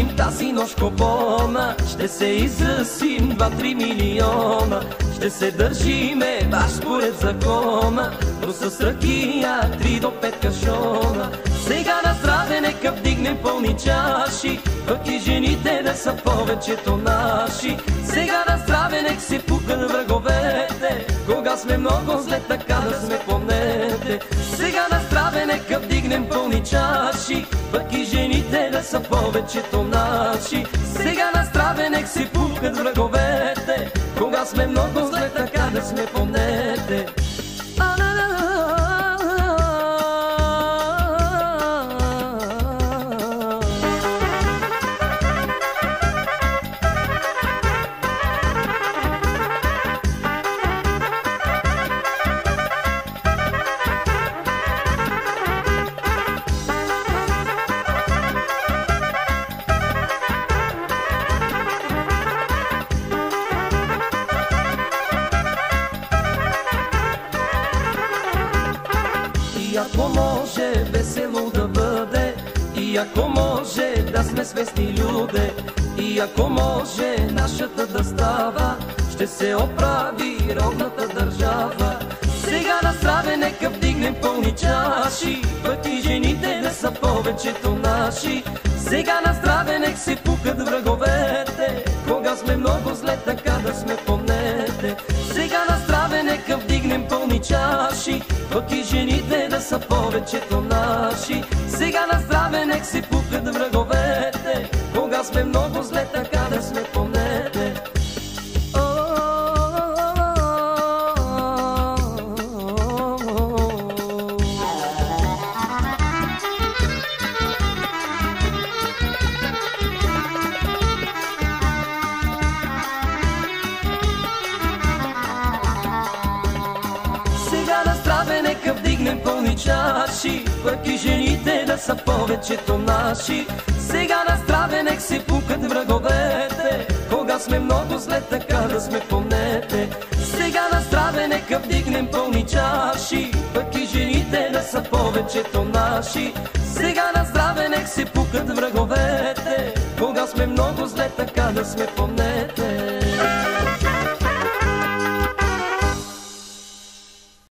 направим тази нощ купона. Ще се изъсим 2-3 милиона. Ще се държиме баш според закона, но с ракия 3 до 5 кашона. Сега на здраве нека вдигнем пълни чаши, пък и жените да са повечето наши. Сега на здраве нека се пукат враговете, кога сме много зле, така да сме, помнете. Сега на здраве нека вдигнем пълни чаши, пък и жените да са повечето наши. Сега на здраве нека се пукат враговете, кога сме много зле, така да сме, помнете. И ако може весело да бъде, и ако може да сме свестни люде, и ако може нашата да става, ще се оправи родната държава. Сега на здраве нека вдигнем пълни чаши, пък и жените да са повечето наши. Сега на здраве нека се пукат враговете, кога сме много зле, така да сме, помнете. Сега на здраве нека вдигнем пълни чаши, пък и жените да са повечето наши. Сега на здраве нека се пукат враговете, кога сме много зле, така да сме, помнете. Сега на здраве нека вдигнем пълни чаши, пък и жените да са повечето наши. Сега на здраве нека се пукат враговете, кога сме много зле, така да сме, помнете. Сега на здраве нека вдигнем пълни чаши, пък и жените да са повечето наши. Сега на здраве нека се пукат враговете, кога сме много зле, така да сме, помнете.